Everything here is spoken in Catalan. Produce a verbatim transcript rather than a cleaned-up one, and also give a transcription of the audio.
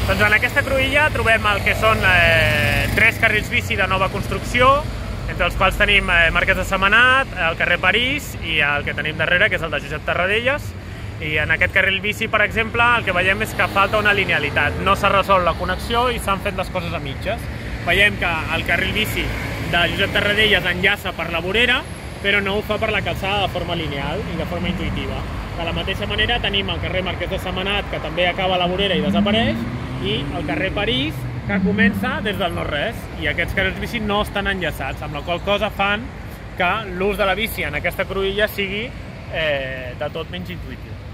Doncs en aquesta cruïlla trobem el que són eh, tres carrils bici de nova construcció, entre els quals tenim eh, Marquès de Sentmenat, el carrer París i el que tenim darrere, que és el de Josep Tarradellas. I en aquest carril bici, per exemple, el que veiem és que falta una linealitat. No s'ha resolt la connexió i s'han fet les coses a mitges. Veiem que el carril bici de Josep Tarradellas enllaça per la vorera, però no ho fa per la calçada de forma lineal i de forma intuïtiva. De la mateixa manera tenim el carrer Marquès de Sentmenat, que també acaba a la vorera i desapareix, i el carrer París, que comença des del no-res, i aquests carrils bici no estan enllaçats, amb la qual cosa fan que l'ús de la bici en aquesta cruïlla sigui eh, de tot menys intuïtiu.